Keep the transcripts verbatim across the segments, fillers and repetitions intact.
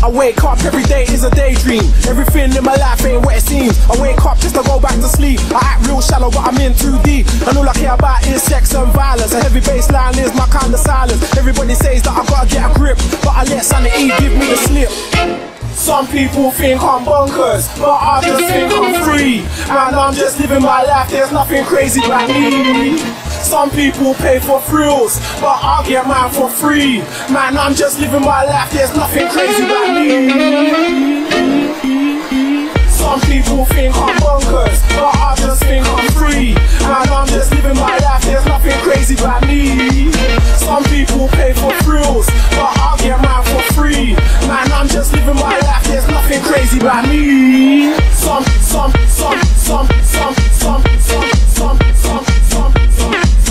I wake up every day is a daydream. Everything in my life ain't what it seems. I wake up just to go back to sleep. I act real shallow but I'm in too deep. And all I care about is sex and violence. A heavy bass line is my kind of silence. Everybody says that I gotta get a grip, but I let sanity give me the slip. Some people think I'm bonkers, but I just think I'm free. And I'm just living my life, there's nothing crazy about me. Some people pay for thrills, but I'll get mine for free. Man, I'm just living my life, there's nothing crazy about me. Some people think I'm bonkers, but I just think I'm free. And I'm just living my life, there's nothing crazy about me. Some people pay for thrills, but I'll get mine for free. Man, I'm just living my life, there's nothing crazy about me. Some, some, some, some, some, some, some, some, some, some, some.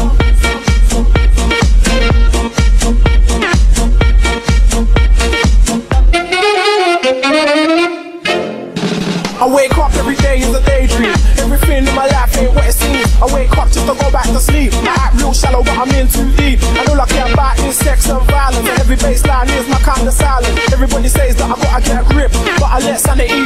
I wake up every day is a daydream. Everything in my life ain't what it seems. I wake up just to go back to sleep. I act real shallow but I'm in too deep. And all I care about is sex and violence. And every bass line is my kind of silence. Everybody says that I gotta get a grip, but I let sanity